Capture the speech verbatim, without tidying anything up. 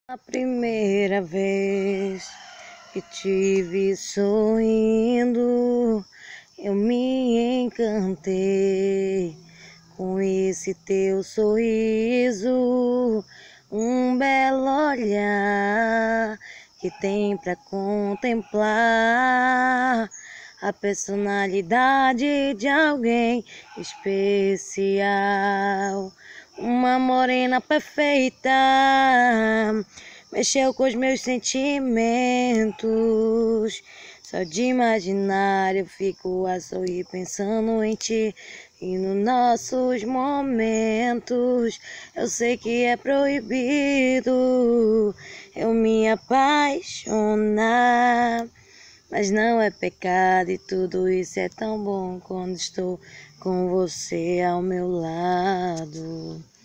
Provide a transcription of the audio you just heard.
A primeira vez que te vi sorrindo, eu me encantei com esse teu sorriso, um belo olhar que tem pra contemplar a personalidade de alguém especial. Uma morena perfeita mexeu com os meus sentimentos. Só de imaginar eu fico a sorrir pensando em ti. E nos nossos momentos eu sei que é proibido eu me apaixonar, mas não é pecado e tudo isso é tão bom quando estou com você ao meu lado.